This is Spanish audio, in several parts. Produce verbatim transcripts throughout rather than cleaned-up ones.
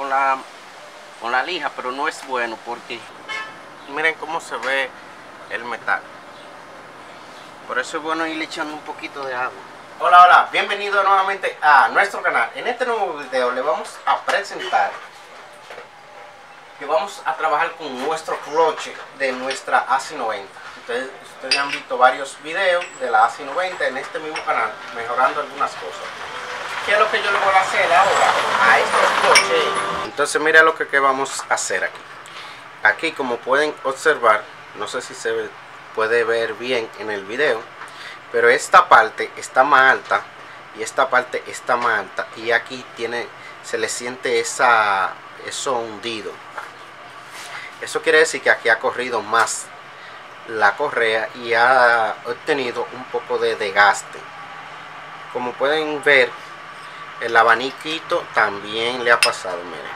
la, con la lija, pero no es bueno porque miren cómo se ve el metal. Por eso es bueno ir echando un poquito de agua. Hola, hola, bienvenido nuevamente a nuestro canal. En este nuevo video le vamos a presentar que vamos a trabajar con nuestro cloche de nuestra A C I noventa. Ustedes, ustedes han visto varios videos de la A C I noventa en este mismo canal, mejorando algunas cosas. ¿Qué es lo que yo le voy a hacer ahora a estos cloches? Entonces mira lo que, que vamos a hacer aquí. Aquí, como pueden observar, no sé si se ve, puede ver bien en el video, pero esta parte está más alta y esta parte está más alta, y aquí tiene, se le siente esa, eso hundido. Eso quiere decir que aquí ha corrido más la correa y ha obtenido un poco de desgaste. Como pueden ver, el abaniquito también le ha pasado, miren,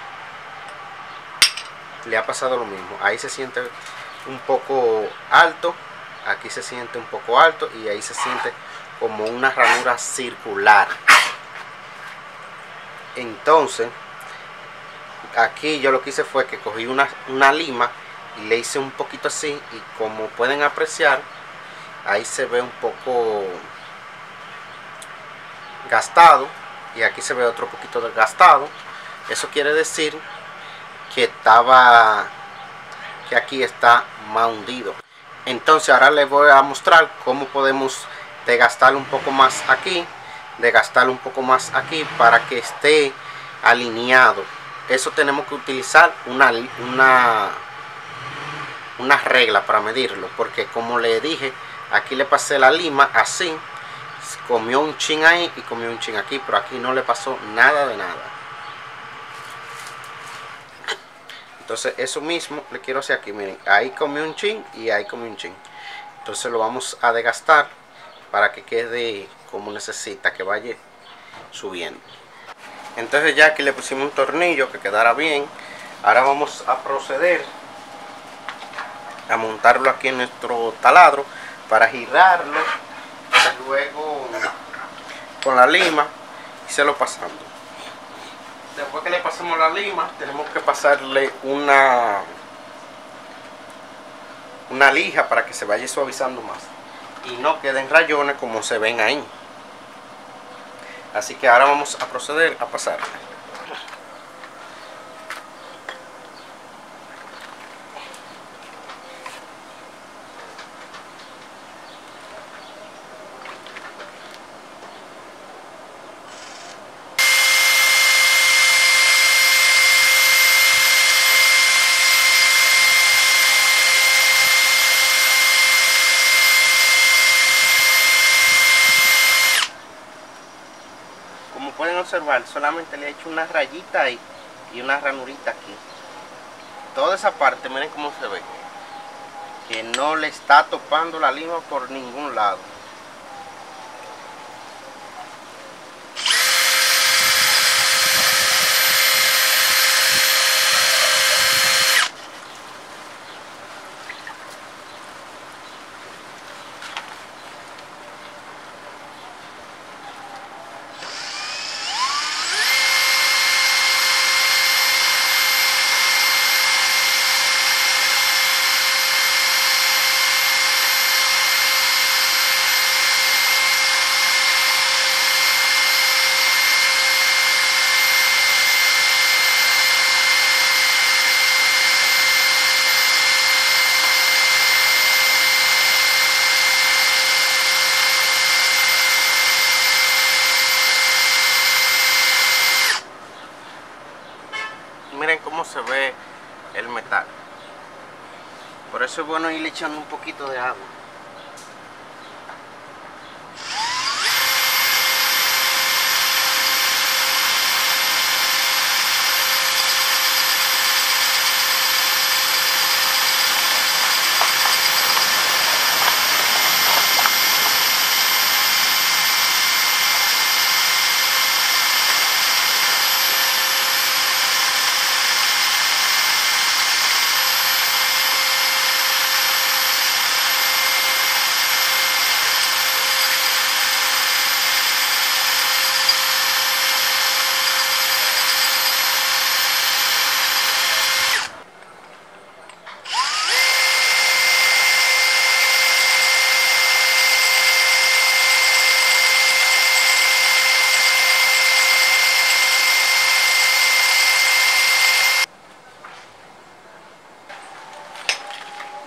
le ha pasado lo mismo. Ahí se siente un poco alto, aquí se siente un poco alto y ahí se siente como una ranura circular. Entonces aquí yo lo que hice fue que cogí una, una lima y le hice un poquito así, y como pueden apreciar, ahí se ve un poco gastado y aquí se ve otro poquito desgastado. Eso quiere decir que estaba, que aquí está más hundido. Entonces ahora les voy a mostrar cómo podemos desgastar un poco más aquí, desgastar un poco más aquí para que esté alineado. Eso tenemos que utilizar una, una, una regla para medirlo, porque como le dije, aquí le pasé la lima así, comió un chin ahí y comió un chin aquí, pero aquí no le pasó nada de nada. Entonces eso mismo le quiero hacer aquí, miren, ahí comió un chin y ahí comió un chin. Entonces lo vamos a desgastar para que quede como necesita, que vaya subiendo. Entonces ya que le pusimos un tornillo que quedara bien, ahora vamos a proceder a montarlo aquí en nuestro taladro para girarlo, y luego con la lima y se lo pasando. Después que le pasemos la lima, tenemos que pasarle una una lija para que se vaya suavizando más y no queden rayones como se ven ahí. Así que ahora vamos a proceder a pasar. Como pueden observar, solamente le he hecho una rayita ahí y una ranurita aquí. Toda esa parte, miren cómo se ve, que no le está topando la lima por ningún lado. Miren cómo se ve el metal. Por eso es bueno ir echando un poquito de agua.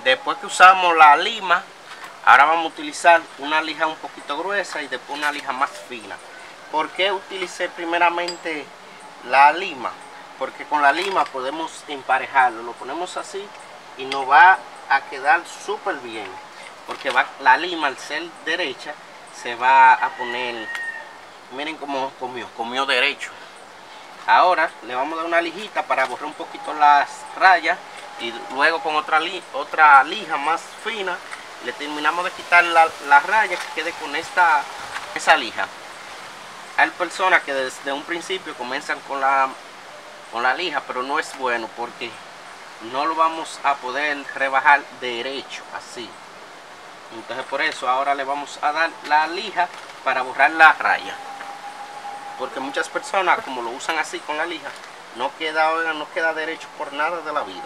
Después que usamos la lima, ahora vamos a utilizar una lija un poquito gruesa y después una lija más fina. ¿Por qué utilicé primeramente la lima? Porque con la lima podemos emparejarlo. Lo ponemos así y nos va a quedar súper bien. Porque va, la lima, al ser derecha, se va a poner... Miren cómo comió, comió derecho. Ahora le vamos a dar una lijita para borrar un poquito las rayas. Y luego con otra, li, otra lija más fina le terminamos de quitar la, la raya que quede con esta esa lija. Hay personas que desde un principio comienzan con la, con la lija, pero no es bueno porque no lo vamos a poder rebajar derecho así. Entonces por eso ahora le vamos a dar la lija para borrar la raya. Porque muchas personas, como lo usan así con la lija, no queda, no queda derecho por nada de la vida.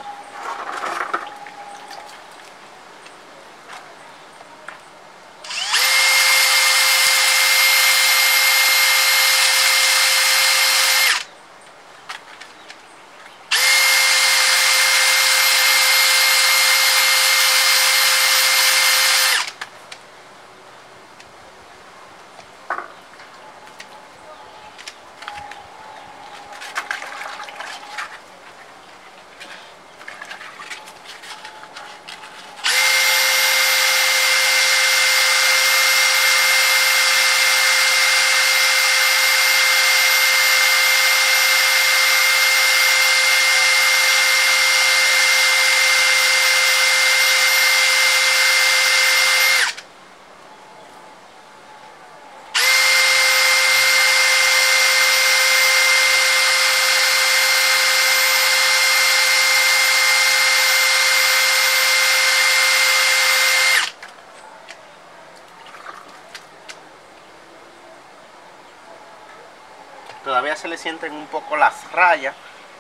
Todavía se le sienten un poco las rayas.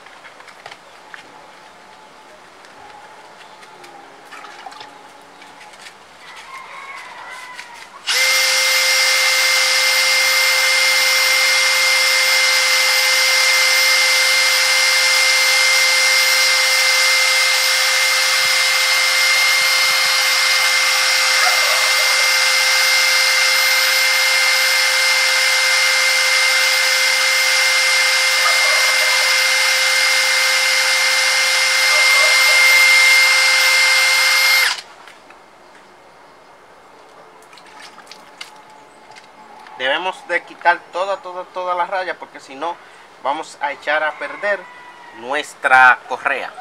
Debemos de quitar toda, toda, toda la raya porque si no vamos a echar a perder nuestra correa.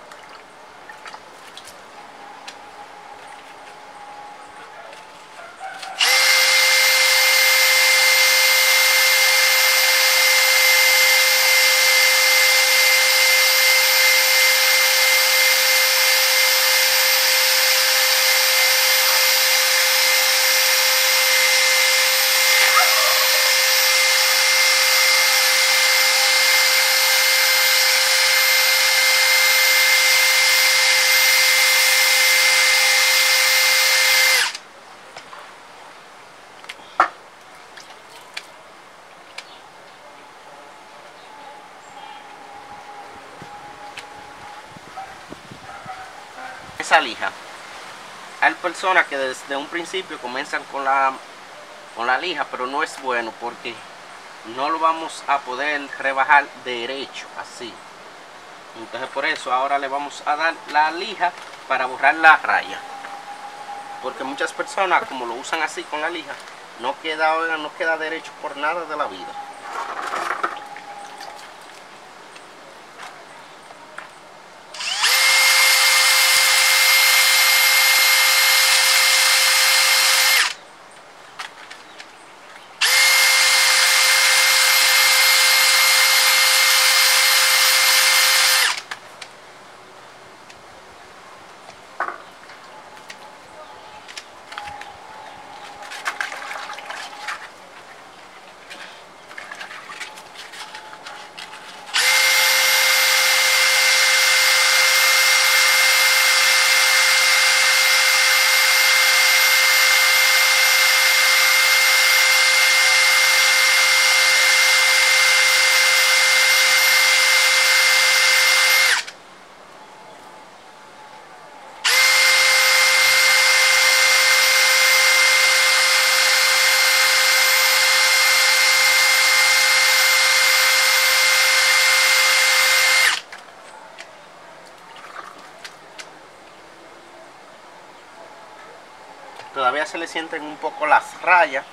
Esa lija. Hay personas que desde un principio comienzan con la, con la lija, pero no es bueno porque no lo vamos a poder rebajar derecho así. Entonces por eso ahora le vamos a dar la lija para borrar la raya. Porque muchas personas, como lo usan así con la lija, no queda, no queda derecho por nada de la vida. Todavía se le sienten un poco las rayas.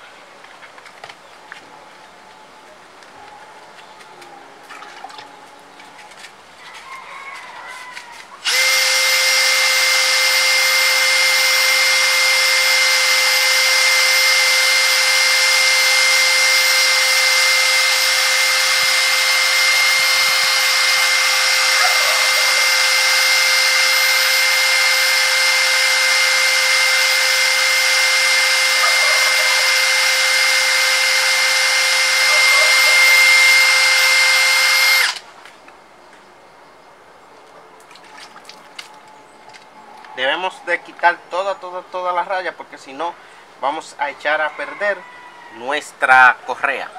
Debemos de quitar toda, toda, toda la raya, porque si no vamos a echar a perder nuestra correa.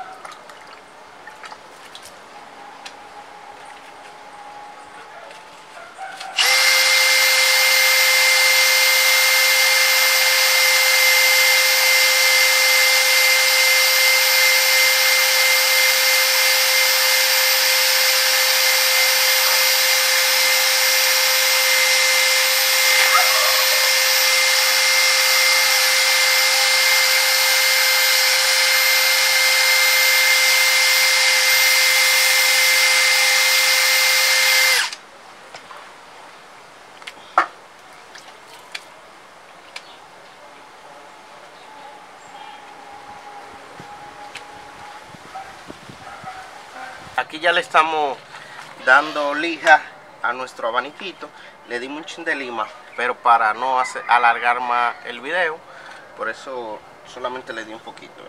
Aquí ya le estamos dando lija a nuestro abaniquito. Le dimos un chin de lima, pero para no hacer, alargar más el video, por eso solamente le di un poquito.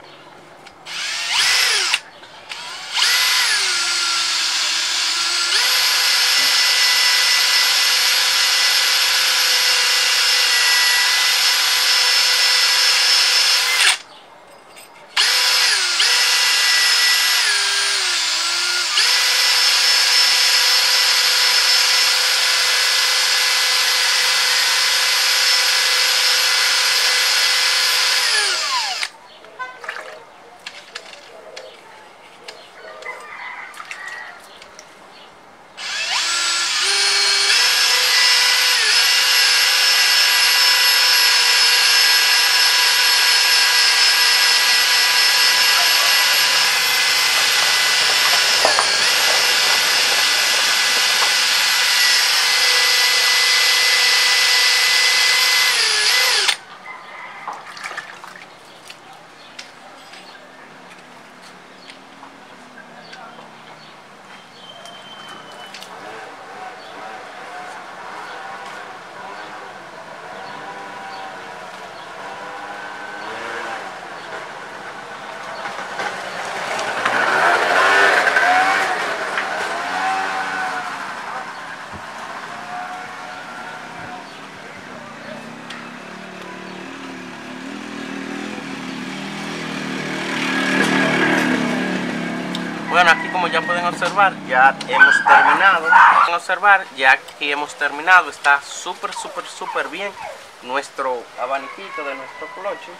Bueno, aquí como ya pueden observar, ya hemos terminado. Pueden observar, ya aquí hemos terminado. Está súper, súper, súper bien nuestro abaniquito de nuestro cloche.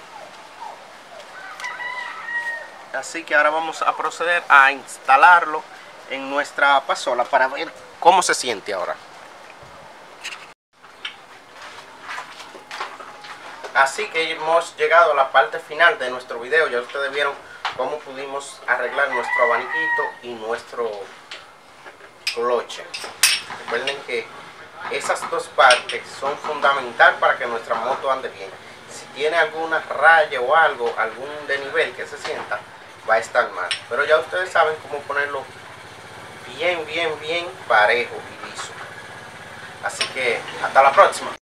Así que ahora vamos a proceder a instalarlo en nuestra pasola para ver cómo se siente ahora. Así que hemos llegado a la parte final de nuestro video. Ya ustedes vieron cómo pudimos arreglar nuestro abaniquito y nuestro cloche. Recuerden que esas dos partes son fundamentales para que nuestra moto ande bien. Si tiene alguna raya o algo, algún desnivel que se sienta, va a estar mal. Pero ya ustedes saben cómo ponerlo bien, bien, bien parejo y liso. Así que hasta la próxima.